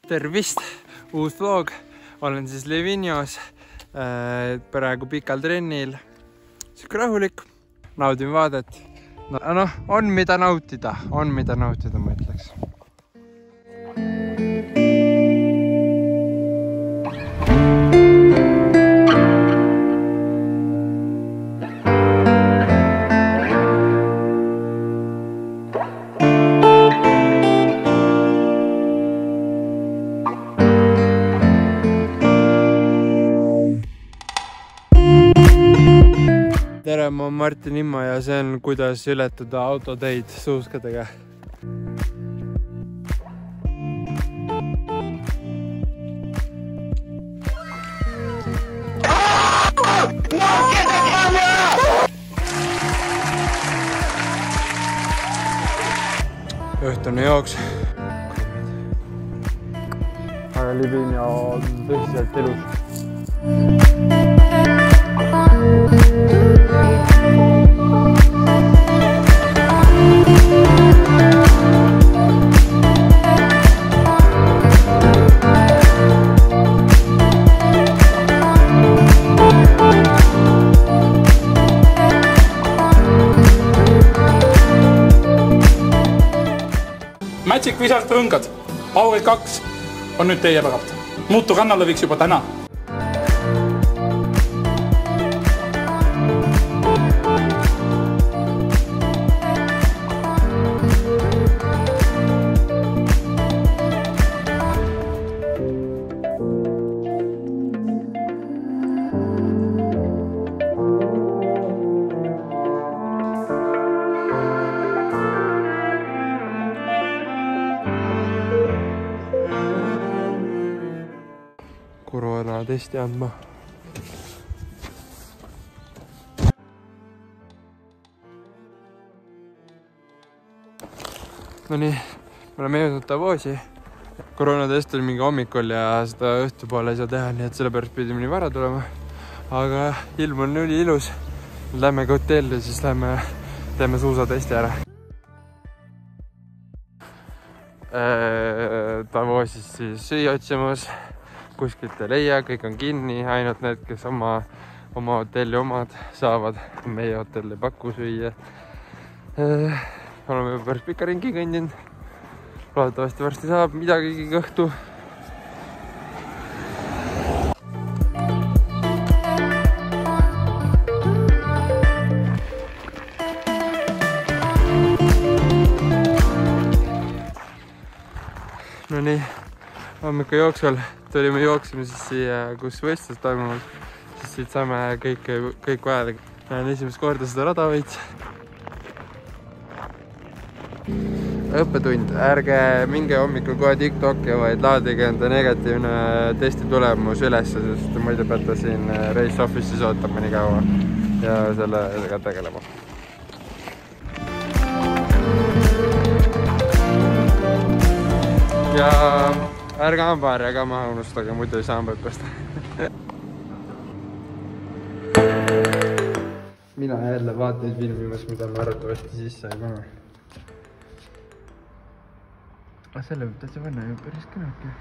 tervist, uus vlog, olen siis Livignos, praegu pikal trennil, siuke rahulik, naudin vaadet, noh, on mida nautida, ma ütleks. Tere, ma olen Martin Imma ja see on kuidas ületada autoteid suuskadega. Õhtune jooks. Aga Livignos on tõsiselt ilus. Magic visalt õngad. Aured 2 on nüüd teie päralt. Muutu kannalõviks juba täna. Koroona testi andma. No nii, me oleme jõudnud Davosi. Koroona test oli mingi hommikul ja seda õhtupoole ei saa teha, nii et selle pärast pidime nii vara tulema. Aga ilm on üli ilus. Lähme ka hotelli, siis teeme suusatesti ära. Davosis siis süüa otsimas. Kuskilt ei leia, kõik on kinni, ainult need, kes oma hotelli omad saavad. Meie hotell ei paku süüa. Oleme päris pika ringi kõndinud. Loodetavasti varsti saab midagi kõhtu. No nii, hommika jooksul tulime jooksime siis siia, kus võistlus toimuvad, siis siit saame kõik vajalik. Näen esimest korda seda rada veits. Õppetund, ärge minge hommikul kohe TikToki, vaid laadige enda negatiivne testi tulemus üles, sest muidu peate siin Race Office'is ootama nii kaua ja sellega tegelema. Ja ärge hambaharja ka maha unustage, muidu ei saa hambaid pesta. Mina jälle vaatan filmimas, mida ma arvatavasti sisse ei pane. Selle võib täitsa panna ju päris kõnaki.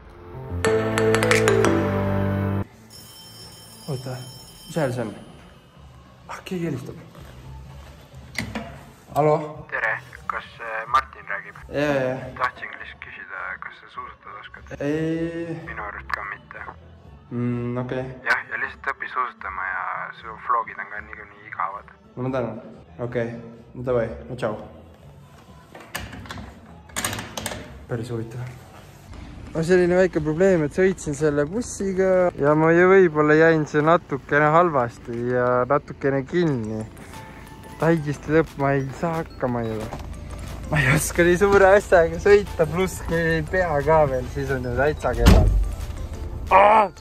Oota, mis hääl see on? Keegi helistab. Hallo? Tere, kas Martin räägib? Jaa. Tahtsin lihtsalt küsida, kas sa suusatada oskad? Minu arust ka mitte. Okei. Jah, ja lihtsalt õpi suusatama ja su vlogid on ka nii igavad. No ma tänan. Okei, no davai, no tšau. Päris huvitav. Selline väike probleem, et sõitsin selle bussiga ja ma ju võib-olla jäin see natukene halvasti ja natukene kinni. Täiesti lõpp, ma ei saa hakkama ju. Ma ei oska nii suure asjaga sõita, pluss kui ei pea ka veel, siis on ju täitsa kevad.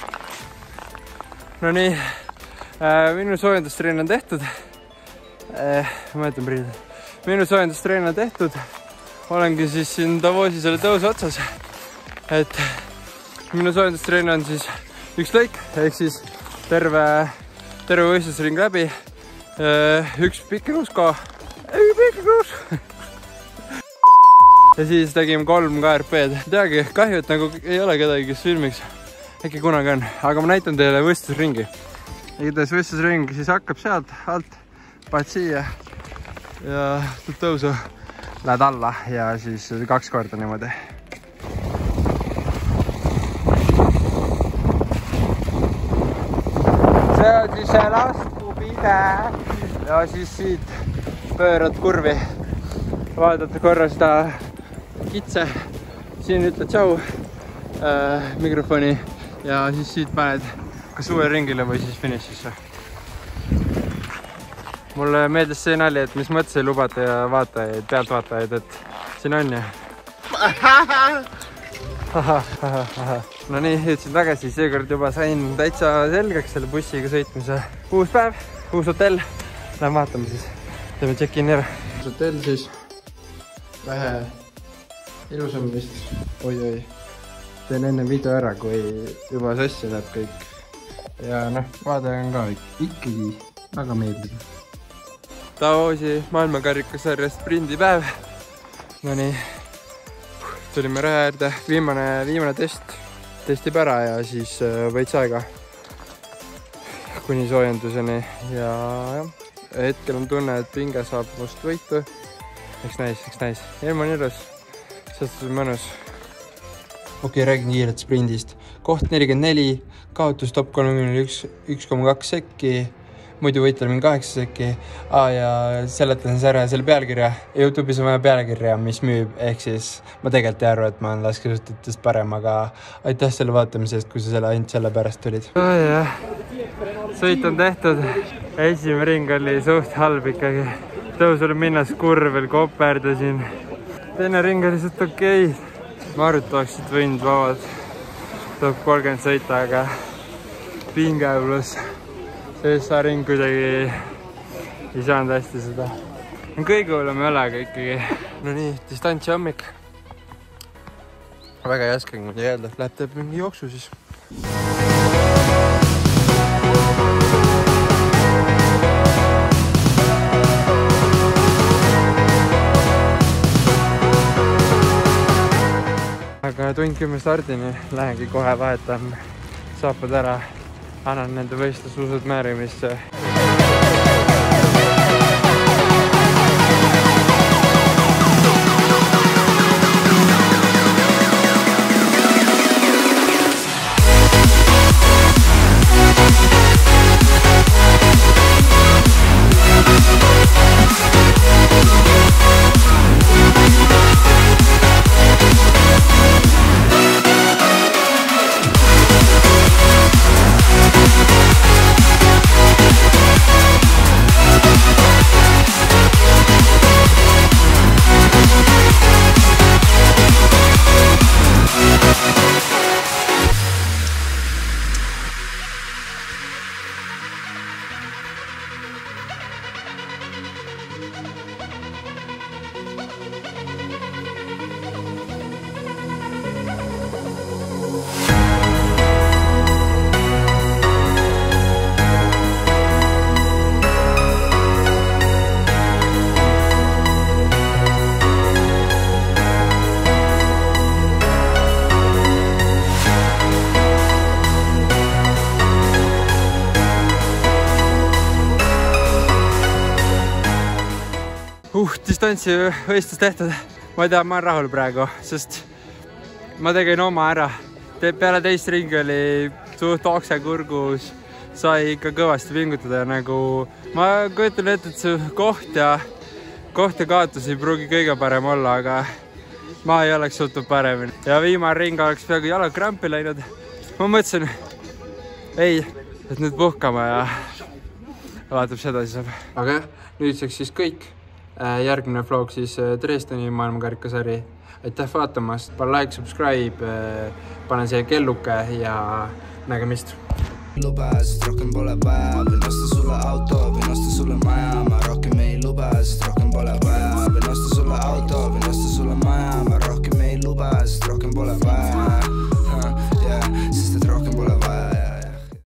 No nii, minu soojendustrenn on tehtud. Ma jätan priidud. Minu soojendustrenn on tehtud. Olengi siis siin Davosi selle tõusu otsas. Et minu soojendustrenn on siis üks lõik, ehk siis terve võistlusring läbi. Üks pikk kruusko. Pikk kruus. ja siis tegime 3 KRP-d. Teagi, kahju, et nagu ei ole kedagi, kes filmiks. Äkki kunagi on, aga ma näitan teile võistlusringi. Igatahes võistlusring siis hakkab sealt alt, paned siia ja tõusu, lähed alla ja siis 2 korda niimoodi. See on siis see laskupide ja siis siit pöörad kurvi, vaadata korra seda kitse, siin ütled tšau mikrofoni ja siis siit paned kas uue ringile või siis finišisse. Mulle meeldis see nali, et mis mõttes ei lubata ja vaatajaid, pealtvaatajaid, et siin on ju. No nii, jõudsin tagasi, seekord juba sain täitsa selgeks selle bussiga sõitmise. Uus päev, uus hotell. Lähen vaatame siis, teeme check-in ära. Hotell siis, vähe ilusam vist. Oi. Teen enne video ära, kui juba sassi läheb kõik. Ja noh, vaade on ka ikkagi väga meeldib. Davosi maailmakarikasarja sprindipäev. No nii, tulime raja äärde, viimane testib ära ja siis võits aega kuni soojenduseni ja hetkel on tunne, et pinge saab must võitu. Eks näis. Ilm on ilus, sellest on mõnus. Okei, räägin kiirelt sprindist. Koht 44, kaotus top 31, 1,2 sekki, muidu võitel mingi 8 sekki. Ja seletan siis ära selle pealkirja. YouTube'is on vaja pealkirja, mis müüb, ehk siis ma tegelikult ei arva, et ma olen laskesuusatamisest parem, aga aitäh selle vaatamisest, kui sa selle ainult selle pärast tulid. Sõit on tehtud. Esimene ring oli suht halb ikkagi. Tõusule minnes kurvel koperdasin. Teine ring oli suht okei. Ma arvan, et oleksid võinud vabad top 30 sõita, aga pinge pluss see ring kuidagi ei saanud hästi seda. Kõige hullem ei ole, aga ikkagi. No nii, distantsi hommik. Väga ei oskagi mulle öelda, et läheb teeb mingi jooksu siis. Aga tund 10 stardini lähengi kohe vahetan saapad ära, annan nende võistlussuusad määrimisse. Distantsi võistlus tehtud. Ma ei tea, ma olen rahul praegu, sest ma tegin oma ära. Peale teist ringi oli suht oksekurgus, sai ikka kõvasti pingutada ja nagu ma kujutan ette, et see koht ja kaotus ei pruugi kõige parem olla, aga ma ei oleks suutnud paremini. Ja viimane ring oleks peaaegu jalad krampi läinud. Ma mõtlesin, et nüüd puhkama ja vaatab seda siis. Aga nüüdseks siis kõik. Järgmine vlog siis Dresdeni maailmakarikasari. Aitäh vaatamast, pane like, subscribe, pane see kelluke ja nägemist. Lubas, rohkem pole vaja, võin osta sulle